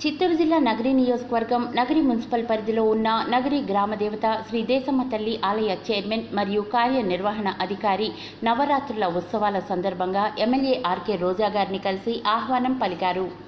చిత్తూరు జిల్లా నగరి నియోజకవర్గం నగరి మున్సిపల్ పరిధిలో ఉన్న నగరి గ్రామ దేవత శ్రీ దేశమ్మ తల్లి ఆలయ చైర్మన్ మరియు కార్యనిర్వహణ అధికారి నవరాత్రుల ఉత్సవాల సందర్భంగా ఎమ్మెల్యే ఆర్కే రోజా గారిని కలిసి ఆహ్వానం పలికారు.